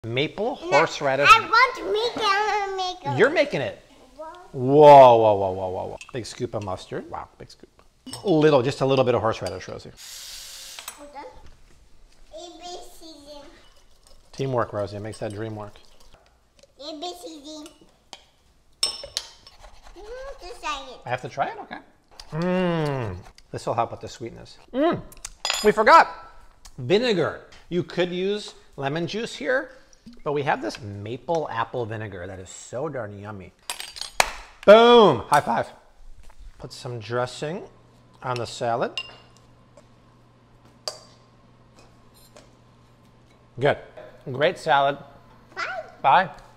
Maple horseradish. I want to make it. I want to make it. You're making it. Whoa, whoa, whoa, whoa, whoa, whoa. Big scoop of mustard. Wow, big scoop. Just a little bit of horseradish, Rosie. Hold on. ABC. Teamwork, Rosie. It makes that dream work. ABC. I have to try it? Okay. This will help with the sweetness. We forgot. Vinegar. You could use lemon juice here, but we have this maple apple vinegar that is so darn yummy. Boom! High five. Put some dressing on the salad. Good. Great salad. Bye. Bye.